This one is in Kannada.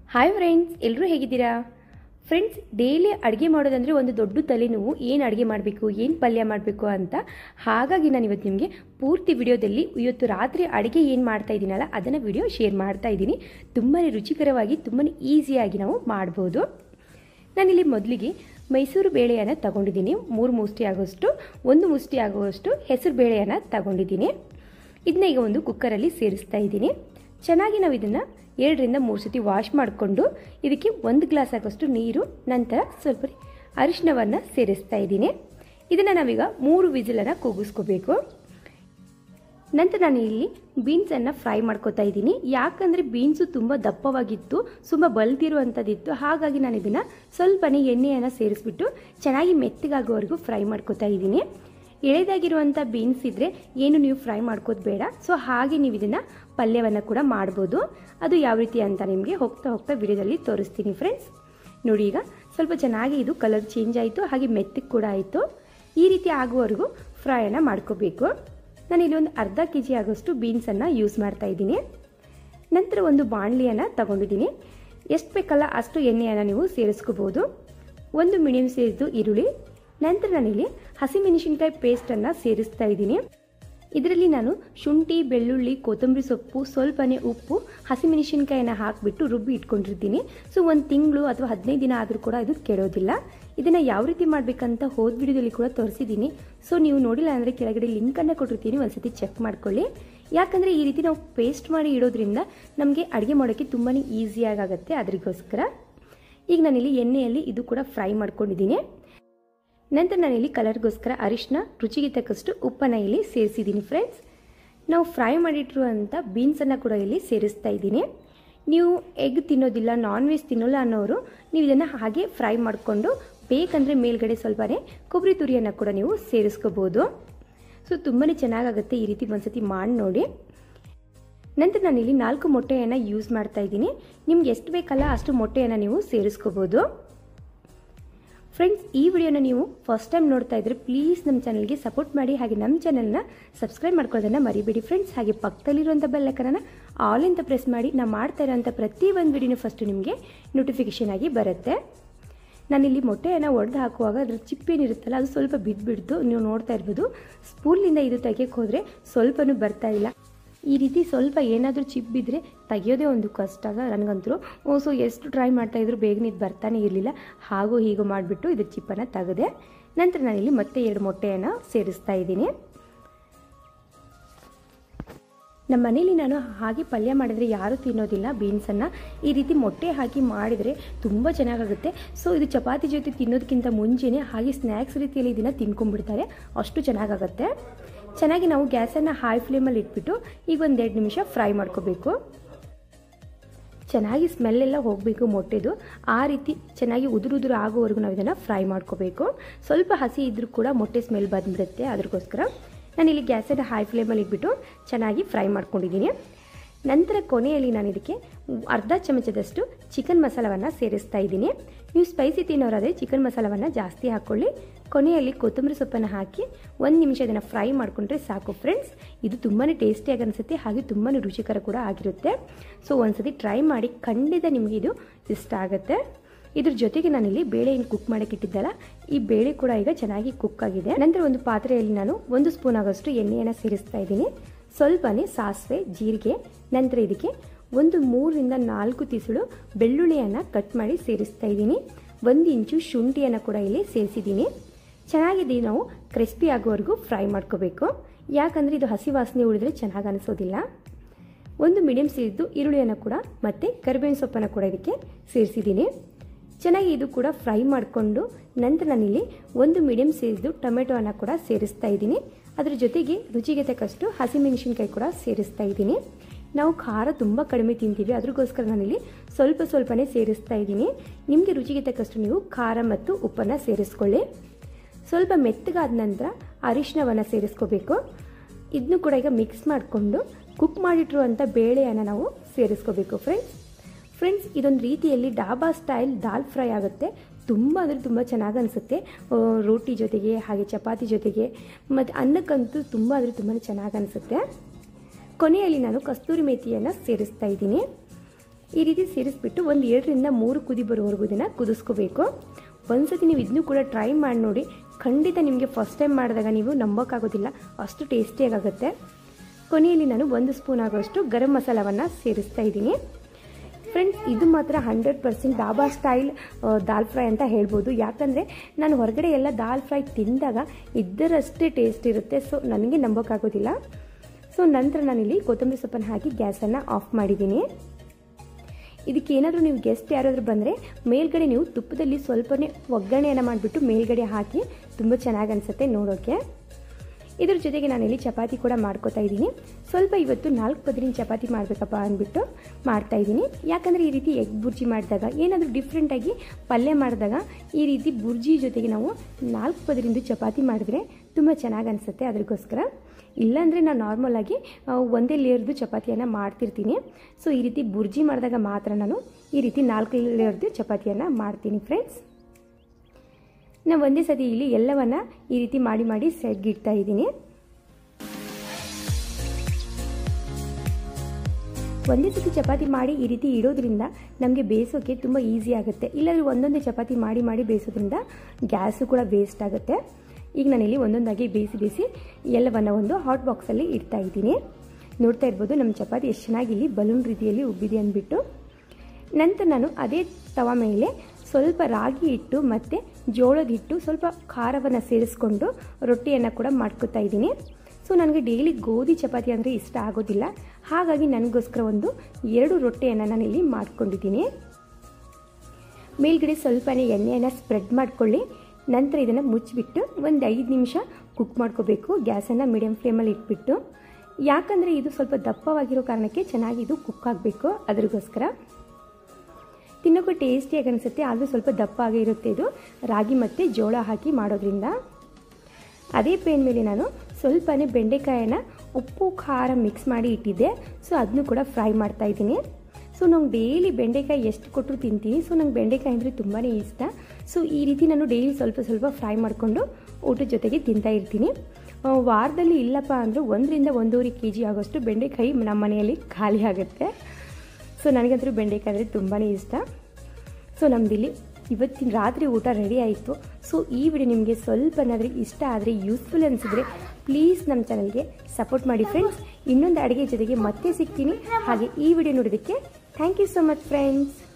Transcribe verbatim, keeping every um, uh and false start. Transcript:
ಹಾಯ್ ಫ್ರೆಂಡ್ಸ್, ಎಲ್ಲರೂ ಹೇಗಿದ್ದೀರಾ? ಫ್ರೆಂಡ್ಸ್, ಡೈಲಿ ಅಡುಗೆ ಮಾಡೋದಂದರೆ ಒಂದು ದೊಡ್ಡ ತಲೆನೋವು. ಏನು ಅಡುಗೆ ಮಾಡಬೇಕು, ಏನು ಪಲ್ಯ ಮಾಡಬೇಕು ಅಂತ. ಹಾಗಾಗಿ ನಾನು ಇವತ್ತು ನಿಮಗೆ ಪೂರ್ತಿ ವಿಡಿಯೋದಲ್ಲಿ ಇವತ್ತು ರಾತ್ರಿ ಅಡುಗೆ ಏನು ಮಾಡ್ತಾ ಇದ್ದೀನಲ್ಲ ಅದನ್ನು ವಿಡಿಯೋ ಶೇರ್ ಮಾಡ್ತಾ ಇದ್ದೀನಿ. ತುಂಬಾ ರುಚಿಕರವಾಗಿ, ತುಂಬಾ ಈಸಿಯಾಗಿ ನಾವು ಮಾಡ್ಬೋದು. ನಾನಿಲ್ಲಿ ಮೊದಲಿಗೆ ಮೈಸೂರು ಬೇಳೆಯನ್ನು ತಗೊಂಡಿದ್ದೀನಿ. ಮೂರು ಮುಷ್ಟಿ ಆಗೋಷ್ಟು, ಒಂದು ಮುಷ್ಟಿ ಆಗುವಷ್ಟು ಹೆಸರು ಬೇಳೆಯನ್ನು ತಗೊಂಡಿದ್ದೀನಿ. ಇದನ್ನ ಈಗ ಒಂದು ಕುಕ್ಕರಲ್ಲಿ ಸೇರಿಸ್ತಾ ಇದ್ದೀನಿ. ಚೆನ್ನಾಗಿ ನಾವು ಇದನ್ನು ಎರಡರಿಂದ ಮೂರು ಸತಿ ವಾಶ್ ಮಾಡಿಕೊಂಡು ಇದಕ್ಕೆ ಒಂದು ಗ್ಲಾಸ್ ಆಗೋಷ್ಟು ನೀರು, ನಂತರ ಸ್ವಲ್ಪ ಅರಿಶಿನವನ್ನು ಸೇರಿಸ್ತಾ ಇದ್ದೀನಿ. ಇದನ್ನು ನಾವೀಗ ಮೂರು ವಿಸಿಲನ್ನು ಕೂಗಿಸ್ಕೋಬೇಕು. ನಂತರ ನಾನು ಇಲ್ಲಿ ಬೀನ್ಸನ್ನು ಫ್ರೈ ಮಾಡ್ಕೋತಾ ಇದ್ದೀನಿ. ಯಾಕಂದರೆ ಬೀನ್ಸು ತುಂಬ ದಪ್ಪವಾಗಿತ್ತು, ತುಂಬ ಬಲ್ತಿರುವಂಥದ್ದಿತ್ತು. ಹಾಗಾಗಿ ನಾನು ಇದನ್ನು ಸ್ವಲ್ಪನೇ ಎಣ್ಣೆಯನ್ನು ಸೇರಿಸ್ಬಿಟ್ಟು ಚೆನ್ನಾಗಿ ಮೆತ್ತಗಾಗುವವರೆಗೂ ಫ್ರೈ ಮಾಡ್ಕೋತಾ ಇದ್ದೀನಿ. ಎಳೆದಾಗಿರುವಂಥ ಬೀನ್ಸ್ ಇದ್ದರೆ ಏನು ನೀವು ಫ್ರೈ ಮಾಡ್ಕೋದು ಬೇಡ. ಸೊ ಹಾಗೆ ನೀವು ಇದನ್ನು ಪಲ್ಯವನ್ನು ಕೂಡ ಮಾಡ್ಬೋದು. ಅದು ಯಾವ ರೀತಿ ಅಂತ ನಿಮಗೆ ಹೋಗ್ತಾ ಹೋಗ್ತಾ ವಿಡಿಯೋದಲ್ಲಿ ತೋರಿಸ್ತೀನಿ ಫ್ರೆಂಡ್ಸ್. ನೋಡಿ, ಈಗ ಸ್ವಲ್ಪ ಚೆನ್ನಾಗಿ ಇದು ಕಲರ್ ಚೇಂಜ್ ಆಯಿತು, ಹಾಗೆ ಮೆತ್ತಗೆ ಕೂಡ ಆಯಿತು. ಈ ರೀತಿ ಆಗುವವರೆಗೂ ಫ್ರೈಯನ್ನು ಮಾಡ್ಕೋಬೇಕು. ನಾನು ಇಲ್ಲಿ ಒಂದು ಅರ್ಧ ಕೆ ಜಿ ಆಗೋಷ್ಟು ಬೀನ್ಸನ್ನು ಯೂಸ್ ಮಾಡ್ತಾ ಇದ್ದೀನಿ. ನಂತರ ಒಂದು ಬಾಣಲಿಯನ್ನು ತಗೊಂಡಿದ್ದೀನಿ. ಎಷ್ಟು ಬೇಕಲ್ಲ ಅಷ್ಟು ಎಣ್ಣೆಯನ್ನು ನೀವು ಸೇರಿಸ್ಕೋಬೋದು. ಒಂದು ಮೀಡಿಯಮ್ ಸೈಜ್ದು ಈರುಳ್ಳಿ, ನಂತರ ನಾನಿಲ್ಲಿ ಹಸಿಮೆಣಸಿನಕಾಯಿ ಪೇಸ್ಟನ್ನು ಸೇರಿಸ್ತಾ ಇದ್ದೀನಿ. ಇದರಲ್ಲಿ ನಾನು ಶುಂಠಿ, ಬೆಳ್ಳುಳ್ಳಿ, ಕೊತ್ತಂಬರಿ ಸೊಪ್ಪು, ಸ್ವಲ್ಪನೇ ಉಪ್ಪು, ಹಸಿಮೆಣಸಿನಕಾಯಿನ ಹಾಕಿಬಿಟ್ಟು ರುಬ್ಬಿ ಇಟ್ಕೊಂಡಿರ್ತೀನಿ. ಸೊ ಒಂದು ತಿಂಗಳು ಅಥವಾ ಹದಿನೈದು ದಿನ ಆದರೂ ಕೂಡ ಇದು ಕೆಡೋದಿಲ್ಲ. ಇದನ್ನು ಯಾವ ರೀತಿ ಮಾಡಬೇಕಂತ ಹೋದ ವಿಡಿಯೋದಲ್ಲಿ ಕೂಡ ತೋರಿಸಿದ್ದೀನಿ. ಸೊ ನೀವು ನೋಡಿಲ್ಲ ಅಂದರೆ ಕೆಳಗಡೆ ಲಿಂಕನ್ನು ಕೊಟ್ಟಿರ್ತೀನಿ, ಒಂದ್ಸತಿ ಚೆಕ್ ಮಾಡ್ಕೊಳ್ಳಿ. ಯಾಕಂದರೆ ಈ ರೀತಿ ನಾವು ಪೇಸ್ಟ್ ಮಾಡಿ ಇಡೋದ್ರಿಂದ ನಮಗೆ ಅಡುಗೆ ಮಾಡೋಕ್ಕೆ ತುಂಬಾ ಈಸಿಯಾಗುತ್ತೆ. ಅದರಿಗೋಸ್ಕರ ಈಗ ನಾನಿಲ್ಲಿ ಎಣ್ಣೆಯಲ್ಲಿ ಇದು ಕೂಡ ಫ್ರೈ ಮಾಡ್ಕೊಂಡಿದ್ದೀನಿ. ನಂತರ ನಾನಿಲ್ಲಿ ಕಲರ್ಗೋಸ್ಕರ ಅರಿಶಿನ, ರುಚಿಗೆ ತಕ್ಕಷ್ಟು ಉಪ್ಪನ್ನು ಇಲ್ಲಿ ಸೇರಿಸಿದ್ದೀನಿ ಫ್ರೆಂಡ್ಸ್. ನಾವು ಫ್ರೈ ಮಾಡಿಟ್ಟಿರುವಂಥ ಬೀನ್ಸನ್ನು ಕೂಡ ಇಲ್ಲಿ ಸೇರಿಸ್ತಾ ಇದ್ದೀನಿ. ನೀವು ಎಗ್ ತಿನ್ನೋದಿಲ್ಲ, ನಾನ್ ವೆಜ್ ತಿನ್ನೋಲ್ಲ ಅನ್ನೋರು ನೀವು ಇದನ್ನು ಹಾಗೆ ಫ್ರೈ ಮಾಡಿಕೊಂಡು ಬೇಕಂದರೆ ಮೇಲ್ಗಡೆ ಸ್ವಲ್ಪನೇ ಕೊಬ್ಬರಿ ತುರಿಯನ್ನು ಕೂಡ ನೀವು ಸೇರಿಸ್ಕೋಬೋದು. ಸೊ ತುಂಬಾ ಚೆನ್ನಾಗಾಗುತ್ತೆ. ಈ ರೀತಿ ಒಂದ್ಸತಿ ಮಾಡಿ ನೋಡಿ. ನಂತರ ನಾನಿಲ್ಲಿ ನಾಲ್ಕು ಮೊಟ್ಟೆಯನ್ನು ಯೂಸ್ ಮಾಡ್ತಾ ಇದ್ದೀನಿ. ನಿಮ್ಗೆ ಎಷ್ಟು ಬೇಕಲ್ಲ ಅಷ್ಟು ಮೊಟ್ಟೆಯನ್ನು ನೀವು ಸೇರಿಸ್ಕೋಬೋದು. ಫ್ರೆಂಡ್ಸ್, ಈ ವಿಡಿಯೋನ ನೀವು ಫಸ್ಟ್ ಟೈಮ್ ನೋಡ್ತಾ ಇದ್ರೆ ಪ್ಲೀಸ್ ನಮ್ಮ ಚಾನಲ್ಗೆ ಸಪೋರ್ಟ್ ಮಾಡಿ, ಹಾಗೆ ನಮ್ಮ ಚಾನಲ್ನ ಸಬ್ಸ್ಕ್ರೈಬ್ ಮಾಡ್ಕೊಳ್ಳೋದನ್ನು ಮರಿಬೇಡಿ ಫ್ರೆಂಡ್ಸ್. ಹಾಗೆ ಪಕ್ಕದಲ್ಲಿರುವಂಥ ಬೆಲ್ ಐಕಾನನ್ನು ಆಲ್ ಅಂತ ಪ್ರೆಸ್ ಮಾಡಿ. ನಾವು ಮಾಡ್ತಾ ಇರೋಂಥ ಪ್ರತಿ ಒಂದು ವಿಡಿಯೋನ ಫಸ್ಟು ನಿಮಗೆ ನೋಟಿಫಿಕೇಷನ್ ಆಗಿ ಬರುತ್ತೆ. ನಾನಿಲ್ಲಿ ಮೊಟ್ಟೆಯನ್ನು ಒಡೆದು ಹಾಕುವಾಗ ಅದ್ರ ಚಿಪ್ಪೇನಿರುತ್ತಲ್ಲ ಅದು ಸ್ವಲ್ಪ ಬಿದ್ದುಬಿಡ್ತು. ನೀವು ನೋಡ್ತಾ ಇರ್ಬೋದು. ಸ್ಪೂನ್ನಿಂದ ಇದು ತೆಗೆಯೋಕ್ಕೆ ಹೋದರೆ ಸ್ವಲ್ಪನೂ ಬರ್ತಾ ಇಲ್ಲ. ಈ ರೀತಿ ಸ್ವಲ್ಪ ಏನಾದರೂ ಚಿಪ್ ಬಿದ್ದರೆ ತೆಗಿಯೋದೇ ಒಂದು ಕಷ್ಟ ನನಗಂತೂ. ಸೊ ಎಷ್ಟು ಟ್ರೈ ಮಾಡ್ತಾಯಿದ್ರು ಬೇಗನೆ ಇದು ಬರ್ತಾನೆ ಇರಲಿಲ್ಲ. ಹಾಗೂ ಹೀಗೂ ಮಾಡಿಬಿಟ್ಟು ಇದ್ರ ಚಿಪ್ಪನ್ನು ತೆಗೆದೆ. ನಂತರ ನಾನಿಲ್ಲಿ ಮತ್ತೆ ಎರಡು ಮೊಟ್ಟೆಯನ್ನು ಸೇರಿಸ್ತಾ ಇದ್ದೀನಿ. ನಮ್ಮ ಮನೇಲಿ ನಾನು ಹಾಗೆ ಪಲ್ಯ ಮಾಡಿದರೆ ಯಾರೂ ತಿನ್ನೋದಿಲ್ಲ ಬೀನ್ಸನ್ನು. ಈ ರೀತಿ ಮೊಟ್ಟೆ ಹಾಕಿ ಮಾಡಿದರೆ ತುಂಬ ಚೆನ್ನಾಗಾಗುತ್ತೆ. ಸೊ ಇದು ಚಪಾತಿ ಜೊತೆ ತಿನ್ನೋದಕ್ಕಿಂತ ಮುಂಚೆನೇ ಹಾಗೆ ಸ್ನ್ಯಾಕ್ಸ್ ರೀತಿಯಲ್ಲಿ ಇದನ್ನು ತಿನ್ಕೊಂಡ್ಬಿಡ್ತಾರೆ, ಅಷ್ಟು ಚೆನ್ನಾಗಾಗುತ್ತೆ. ಚೆನ್ನಾಗಿ ನಾವು ಗ್ಯಾಸನ್ನು ಹೈ ಫ್ಲೇಮಲ್ಲಿ ಇಟ್ಬಿಟ್ಟು ಈಗ ಒಂದು ಎರಡು ನಿಮಿಷ ಫ್ರೈ ಮಾಡ್ಕೋಬೇಕು. ಚೆನ್ನಾಗಿ ಸ್ಮೆಲ್ಲೆಲ್ಲ ಹೋಗಬೇಕು ಮೊಟ್ಟೆದು. ಆ ರೀತಿ ಚೆನ್ನಾಗಿ ಉದುರು ಉದುರು ಆಗೋವರೆಗೂ ನಾವು ಇದನ್ನು ಫ್ರೈ ಮಾಡ್ಕೋಬೇಕು. ಸ್ವಲ್ಪ ಹಸಿ ಇದ್ರೂ ಕೂಡ ಮೊಟ್ಟೆ ಸ್ಮೆಲ್ ಬಂದುಬಿಡುತ್ತೆ. ಅದಕ್ಕೋಸ್ಕರ ನಾನಿಲ್ಲಿ ಗ್ಯಾಸನ್ನು ಹೈ ಫ್ಲೇಮಲ್ಲಿ ಇಟ್ಬಿಟ್ಟು ಚೆನ್ನಾಗಿ ಫ್ರೈ ಮಾಡ್ಕೊಂಡಿದ್ದೀನಿ. ನಂತರ ಕೊನೆಯಲ್ಲಿ ನಾನು ಇದಕ್ಕೆ ಅರ್ಧ ಚಮಚದಷ್ಟು ಚಿಕನ್ ಮಸಾಲವನ್ನು ಸೇರಿಸ್ತಾ ಇದ್ದೀನಿ. ನೀವು ಸ್ಪೈಸಿ ತಿನ್ನೋರಾದರೆ ಚಿಕನ್ ಮಸಾಲವನ್ನು ಜಾಸ್ತಿ ಹಾಕ್ಕೊಳ್ಳಿ. ಕೊನೆಯಲ್ಲಿ ಕೊತ್ತಂಬರಿ ಸೊಪ್ಪನ್ನು ಹಾಕಿ ಒಂದು ನಿಮಿಷ ಇದನ್ನು ಫ್ರೈ ಮಾಡಿಕೊಂಡ್ರೆ ಸಾಕು ಫ್ರೆಂಡ್ಸ್. ಇದು ತುಂಬಾ ಟೇಸ್ಟಿಯಾಗಿ ಅನಿಸುತ್ತೆ, ಹಾಗೆ ತುಂಬಾ ರುಚಿಕರ ಕೂಡ ಆಗಿರುತ್ತೆ. ಸೊ ಒಂದ್ಸತಿ ಟ್ರೈ ಮಾಡಿ, ಖಂಡಿತ ನಿಮಗೆ ಇದು ಇಷ್ಟ ಆಗುತ್ತೆ. ಇದ್ರ ಜೊತೆಗೆ ನಾನಿಲ್ಲಿ ಬೇಳೆ ಏನು ಕುಕ್ ಮಾಡೋಕ್ಕೆ ಇಟ್ಟಿದ್ದಲ್ಲ, ಈ ಬೇಳೆ ಕೂಡ ಈಗ ಚೆನ್ನಾಗಿ ಕುಕ್ ಆಗಿದೆ. ನಂತರ ಒಂದು ಪಾತ್ರೆಯಲ್ಲಿ ನಾನು ಒಂದು ಸ್ಪೂನ್ ಆಗೋಷ್ಟು ಎಣ್ಣೆಯನ್ನು ಸೇರಿಸ್ತಾ ಇದ್ದೀನಿ. ಸ್ವಲ್ಪನೇ ಸಾಸಿವೆ, ಜೀರಿಗೆ, ನಂತರ ಇದಕ್ಕೆ ಒಂದು ಮೂರರಿಂದ ನಾಲ್ಕು ತಿಸುಳು ಬೆಳ್ಳುಳ್ಳಿಯನ್ನು ಕಟ್ ಮಾಡಿ ಸೇರಿಸ್ತಾ ಇದ್ದೀನಿ. ಒಂದು ಇಂಚು ಶುಂಠಿಯನ್ನು ಕೂಡ ಇಲ್ಲಿ ಸೇರಿಸಿದ್ದೀನಿ. ಚೆನ್ನಾಗಿದೆ ನಾವು ಕ್ರಿಸ್ಪಿ ಆಗೋವರೆಗೂ ಫ್ರೈ ಮಾಡ್ಕೋಬೇಕು. ಯಾಕಂದರೆ ಇದು ಹಸಿ ವಾಸನೆ ಉಳಿದ್ರೆ ಚೆನ್ನಾಗಿ ಅನಿಸೋದಿಲ್ಲ. ಒಂದು ಮೀಡಿಯಮ್ ಸೈಜ್ದು ಈರುಳ್ಳಿಯನ್ನು ಕೂಡ ಮತ್ತು ಕರಿಬೇವಿನ ಸೊಪ್ಪನ್ನು ಕೂಡ ಇದಕ್ಕೆ ಸೇರಿಸಿದ್ದೀನಿ. ಚೆನ್ನಾಗಿ ಇದು ಕೂಡ ಫ್ರೈ ಮಾಡಿಕೊಂಡು ನಂತರ ನಾನಿಲ್ಲಿ ಒಂದು ಮೀಡಿಯಮ್ ಸೈಜ್ದು ಟೊಮೆಟೊವನ್ನು ಕೂಡ ಸೇರಿಸ್ತಾ ಇದ್ದೀನಿ. ಅದರ ಜೊತೆಗೆ ರುಚಿಗೆ ತಕ್ಕಷ್ಟು ಹಸಿಮೆಣಸಿನಕಾಯಿ ಕೂಡ ಸೇರಿಸ್ತಾ ಇದ್ದೀನಿ. ನಾವು ಖಾರ ತುಂಬ ಕಡಿಮೆ ತಿಂತೀವಿ, ಅದಕ್ಕೋಸ್ಕರ ನಾನಿಲ್ಲಿ ಸ್ವಲ್ಪ ಸ್ವಲ್ಪನೇ ಸೇರಿಸ್ತಾ ಇದ್ದೀನಿ. ನಿಮಗೆ ರುಚಿಗೆ ತಕ್ಕಷ್ಟು ನೀವು ಖಾರ ಮತ್ತು ಉಪ್ಪನ್ನು ಸೇರಿಸ್ಕೊಳ್ಳಿ. ಸ್ವಲ್ಪ ಮೆತ್ತಗಾದ ನಂತರ ಅರಿಶಿನವನ್ನು ಸೇರಿಸ್ಕೋಬೇಕು. ಇದನ್ನು ಕೂಡ ಈಗ ಮಿಕ್ಸ್ ಮಾಡಿಕೊಂಡು ಕುಕ್ ಮಾಡಿಟ್ಟಿರುವಂಥ ಬೇಳೆಯನ್ನು ನಾವು ಸೇರಿಸ್ಕೋಬೇಕು ಫ್ರೆಂಡ್ಸ್. ಫ್ರೆಂಡ್ಸ್, ಇದೊಂದು ರೀತಿಯಲ್ಲಿ ಡಾಬಾ ಸ್ಟೈಲ್ ದಾಲ್ ಫ್ರೈ ಆಗುತ್ತೆ. ತುಂಬ ಅಂದರೆ ತುಂಬ ಚೆನ್ನಾಗಿ ಅನಿಸುತ್ತೆ ರೋಟಿ ಜೊತೆಗೆ, ಹಾಗೆ ಚಪಾತಿ ಜೊತೆಗೆ, ಮತ್ತು ಅನ್ನಕ್ಕಂತೂ ತುಂಬ ಅಂದರೆ ತುಂಬಾ ಚೆನ್ನಾಗಿ ಅನಿಸುತ್ತೆ. ಕೊನೆಯಲ್ಲಿ ನಾನು ಕಸ್ತೂರಿ ಮೇಥಿಯನ್ನು ಸೇರಿಸ್ತಾ ಇದ್ದೀನಿ. ಈ ರೀತಿ ಸೇರಿಸ್ಬಿಟ್ಟು ಒಂದು ಎರಡರಿಂದ ಮೂರು ಕುದಿ ಬರೋವರೆಗೂ ಇದನ್ನು ಕುದಿಸ್ಕೋಬೇಕು. ಒಂದ್ಸತಿ ನೀವು ಇದನ್ನು ಕೂಡ ಟ್ರೈ ಮಾಡಿ ನೋಡಿ, ಖಂಡಿತ ನಿಮಗೆ ಫಸ್ಟ್ ಟೈಮ್ ಮಾಡಿದಾಗ ನೀವು ನಂಬೋಕ್ಕಾಗೋದಿಲ್ಲ, ಅಷ್ಟು ಟೇಸ್ಟಿಯಾಗುತ್ತೆ. ಕೊನೆಯಲ್ಲಿ ನಾನು ಒಂದು ಸ್ಪೂನ್ ಆಗೋಷ್ಟು ಗರಂ ಮಸಾಲವನ್ನು ಸೇರಿಸ್ತಾ ಇದ್ದೀನಿ. ಫ್ರೆಂಡ್ಸ್, ಇದು ಮಾತ್ರ hundred percent dhaba style dal fry ಅಂತ ಹೇಳ್ಬೋದು. ಯಾಕಂದರೆ ನಾನು ಹೊರಗಡೆ ಎಲ್ಲ ದಾಲ್ ಫ್ರೈ ತಿಂದಾಗ ಇದರಷ್ಟೇ ಟೇಸ್ಟ್ ಇರುತ್ತೆ. ಸೊ ನನಗೆ ನಂಬೋಕ್ಕಾಗೋದಿಲ್ಲ. ಸೊ ನಂತರ ನಾನಿಲ್ಲಿ ಕೊತ್ತಂಬರಿ ಸೊಪ್ಪನ್ನು ಹಾಕಿ ಗ್ಯಾಸನ್ನು ಆಫ್ ಮಾಡಿದ್ದೀನಿ. ಇದಕ್ಕೆ ಏನಾದರೂ ನೀವು ಗೆಸ್ಟ್ ಯಾರಾದರೂ ಬಂದರೆ ಮೇಲ್ಗಡೆ ನೀವು ತುಪ್ಪದಲ್ಲಿ ಸ್ವಲ್ಪನೇ ಒಗ್ಗರಣೆಯನ್ನು ಮಾಡಿಬಿಟ್ಟು ಮೇಲ್ಗಡೆ ಹಾಕಿ, ತುಂಬ ಚೆನ್ನಾಗಿ ಅನಿಸುತ್ತೆ ನೋಡೋಕ್ಕೆ. ಇದ್ರ ಜೊತೆಗೆ ನಾನಿಲ್ಲಿ ಚಪಾತಿ ಕೂಡ ಮಾಡ್ಕೋತಾ ಇದ್ದೀನಿ. ಸ್ವಲ್ಪ ಇವತ್ತು ನಾಲ್ಕು ಪದರಿನ ಚಪಾತಿ ಮಾಡಬೇಕಪ್ಪ ಅಂದ್ಬಿಟ್ಟು ಮಾಡ್ತಾಯಿದ್ದೀನಿ. ಯಾಕಂದರೆ ಈ ರೀತಿ ಎಗ್ ಬುರ್ಜಿ ಮಾಡಿದಾಗ, ಏನಾದರೂ ಡಿಫ್ರೆಂಟಾಗಿ ಪಲ್ಯ ಮಾಡಿದಾಗ ಈ ರೀತಿ ಬುರ್ಜಿ ಜೊತೆಗೆ ನಾವು ನಾಲ್ಕು ಪದರಿಂದ ಚಪಾತಿ ಮಾಡಿದ್ರೆ ತುಂಬ ಚೆನ್ನಾಗಿ ಅನಿಸುತ್ತೆ. ಅದಕ್ಕೋಸ್ಕರ ಇಲ್ಲಾಂದರೆ ನಾನು ನಾರ್ಮಲಾಗಿ ಒಂದೇ ಲೇಯರ್ದು ಚಪಾತಿಯನ್ನು ಮಾಡ್ತಿರ್ತೀನಿ. ಸೊ ಈ ರೀತಿ ಬುರ್ಜಿ ಮಾಡಿದಾಗ ಮಾತ್ರ ನಾನು ಈ ರೀತಿ ನಾಲ್ಕು ಲೇಯರ್ದು ಚಪಾತಿಯನ್ನು ಮಾಡ್ತೀನಿ. ಫ್ರೆಂಡ್ಸ್, ನಾನು ಒಂದೇ ಸತಿ ಇಲ್ಲಿ ಎಲ್ಲವನ್ನು ಈ ರೀತಿ ಮಾಡಿ ಮಾಡಿ ಸೈಡ್ಗೆ ಇಡ್ತಾ ಇದ್ದೀನಿ. ಒಂದೇ ಸತಿ ಚಪಾತಿ ಮಾಡಿ ಈ ರೀತಿ ಇಡೋದ್ರಿಂದ ನಮಗೆ ಬೇಯಿಸೋಕ್ಕೆ ತುಂಬ ಈಸಿ ಆಗುತ್ತೆ. ಇಲ್ಲಾಂದರೆ ಒಂದೊಂದೇ ಚಪಾತಿ ಮಾಡಿ ಮಾಡಿ ಬೇಯಿಸೋದ್ರಿಂದ ಗ್ಯಾಸು ಕೂಡ ವೇಸ್ಟ್ ಆಗುತ್ತೆ. ಈಗ ನಾನಿಲ್ಲಿ ಒಂದೊಂದಾಗಿ ಬೇಯಿಸಿ ಬೇಯಿಸಿ ಎಲ್ಲವನ್ನು ಒಂದು ಹಾಟ್ ಬಾಕ್ಸಲ್ಲಿ ಇಡ್ತಾ ಇದ್ದೀನಿ. ನೋಡ್ತಾ ಇರ್ಬೋದು ನಮ್ಮ ಚಪಾತಿ ಎಷ್ಟು ಚೆನ್ನಾಗಿ ಇಲ್ಲಿ ಬಲೂನ್ ರೀತಿಯಲ್ಲಿ ಉಬ್ಬಿದೆ ಅಂದ್ಬಿಟ್ಟು. ನಂತರ ನಾನು ಅದೇ ತವ ಮೇಲೆ ಸ್ವಲ್ಪ ರಾಗಿ ಹಿಟ್ಟು ಮತ್ತು ಜೋಳದ ಹಿಟ್ಟು, ಸ್ವಲ್ಪ ಖಾರವನ್ನು ಸೇರಿಸ್ಕೊಂಡು ರೊಟ್ಟಿಯನ್ನು ಕೂಡ ಮಾಡ್ಕೊತಾ ಇದ್ದೀನಿ. ಸೊ ನನಗೆ ಡೈಲಿ ಗೋಧಿ ಚಪಾತಿ ಅಂದರೆ ಇಷ್ಟ ಆಗೋದಿಲ್ಲ. ಹಾಗಾಗಿ ನನಗೋಸ್ಕರ ಒಂದು ಎರಡು ರೊಟ್ಟಿಯನ್ನು ನಾನಿಲ್ಲಿ ಮಾಡ್ಕೊಂಡಿದ್ದೀನಿ. ಮೇಲ್ಗಡೆ ಸ್ವಲ್ಪನೇ ಎಣ್ಣೆಯನ್ನು ಸ್ಪ್ರೆಡ್ ಮಾಡ್ಕೊಳ್ಳಿ. ನಂತರ ಇದನ್ನು ಮುಚ್ಚಿಬಿಟ್ಟು ಒಂದು ಐದು ನಿಮಿಷ ಕುಕ್ ಮಾಡ್ಕೋಬೇಕು. ಗ್ಯಾಸನ್ನು ಮೀಡಿಯಮ್ ಫ್ಲೇಮಲ್ಲಿ ಇಟ್ಬಿಟ್ಟು, ಯಾಕಂದರೆ ಇದು ಸ್ವಲ್ಪ ದಪ್ಪವಾಗಿರೋ ಕಾರಣಕ್ಕೆ ಚೆನ್ನಾಗಿ ಇದು ಕುಕ್ ಆಗಬೇಕು. ಅದಕ್ಕೋಸ್ಕರ ತಿನ್ನೋಕ್ಕೂ ಟೇಸ್ಟಿಯಾಗಿ ಅನಿಸುತ್ತೆ, ಆದರೂ ಸ್ವಲ್ಪ ದಪ್ಪ ಆಗೇ ಇರುತ್ತೆ ಇದು ರಾಗಿ ಮತ್ತು ಜೋಳ ಹಾಕಿ ಮಾಡೋದ್ರಿಂದ. ಅದೇ ಪೇನ್ ಮೇಲೆ ನಾನು ಸ್ವಲ್ಪನೇ ಬೆಂಡೆಕಾಯನ್ನು ಉಪ್ಪು ಖಾರ ಮಿಕ್ಸ್ ಮಾಡಿ ಇಟ್ಟಿದ್ದೆ. ಸೊ ಅದನ್ನು ಕೂಡ ಫ್ರೈ ಮಾಡ್ತಾ ಇದ್ದೀನಿ. ಸೊ ನಂಗೆ ಡೈಲಿ ಬೆಂಡೆಕಾಯಿ ಎಷ್ಟು ಕೊಟ್ಟರು ತಿಂತೀನಿ. ಸೊ ನಂಗೆ ಬೆಂಡೆಕಾಯಿ ಅಂದರೆ ತುಂಬಾ ಇಷ್ಟ. ಸೊ ಈ ರೀತಿ ನಾನು ಡೈಲಿ ಸ್ವಲ್ಪ ಸ್ವಲ್ಪ ಫ್ರೈ ಮಾಡಿಕೊಂಡು ಊಟದ ಜೊತೆಗೆ ತಿಂತಾ ಇರ್ತೀನಿ. ವಾರದಲ್ಲಿ ಇಲ್ಲಪ್ಪ ಅಂದರೂ ಒಂದರಿಂದ ಒಂದೂವರೆ ಕೆ ಜಿ ಆಗೋಷ್ಟು ಬೆಂಡೆಕಾಯಿ ನಮ್ಮ ಮನೆಯಲ್ಲಿ ಖಾಲಿ ಆಗುತ್ತೆ. ಸೊ ನನಗಂತೂ ಬೆಂಡೆಕಾಯಿ ಅಂದರೆ ತುಂಬಾ ಇಷ್ಟ. ಸೊ ನಮ್ಮದಿಲ್ಲಿ ಇವತ್ತಿನ ರಾತ್ರಿ ಊಟ ರೆಡಿ ಆಯಿತು. ಸೊ ಈ ವಿಡಿಯೋ ನಿಮಗೆ ಸ್ವಲ್ಪನಾದರೆ ಇಷ್ಟ ಆದರೆ, ಯೂಸ್ಫುಲ್ ಅನಿಸಿದ್ರೆ ಪ್ಲೀಸ್ ನಮ್ಮ ಚಾನಲ್ಗೆ ಸಪೋರ್ಟ್ ಮಾಡಿ ಫ್ರೆಂಡ್ಸ್. ಇನ್ನೊಂದು ಅಡುಗೆ ಜೊತೆಗೆ ಮತ್ತೆ ಸಿಗ್ತೀನಿ. ಹಾಗೆ ಈ ವಿಡಿಯೋ ನೋಡೋದಕ್ಕೆ thank you so much friends.